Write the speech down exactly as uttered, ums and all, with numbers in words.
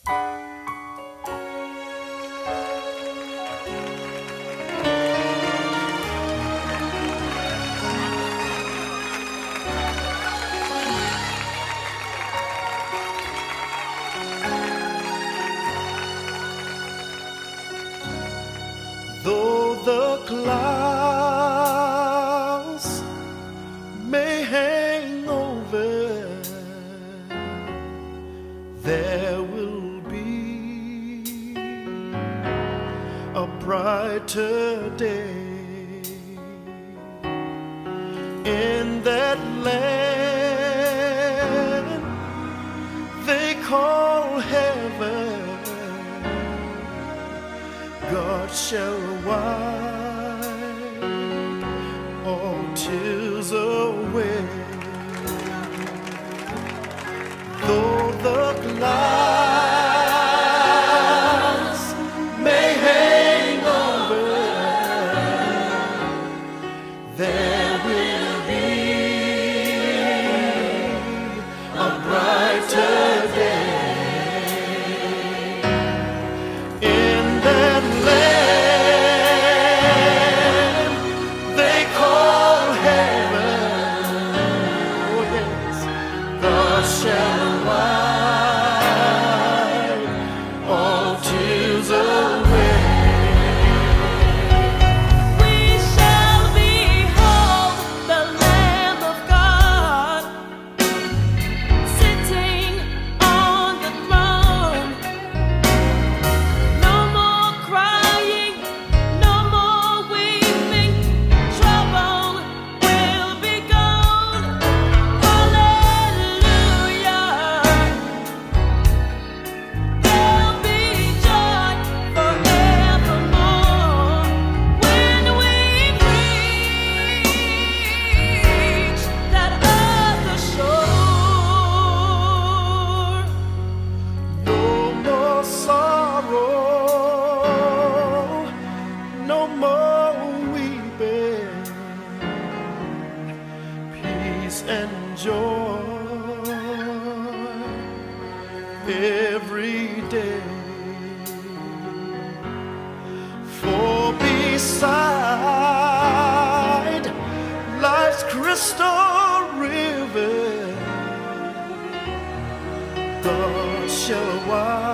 Though the clouds may hang over, there will be a brighter day in that land they call heaven. God shall wipe all tears away. Though the clouds may hang over, there will be a brighter day. Shall wipe all tears away. We shall behold the Lamb of God sitting on the throne. No more crying, no more weeping. Trouble will be gone. No more weeping, peace and joy every day. For beside life's crystal river, God shall wipe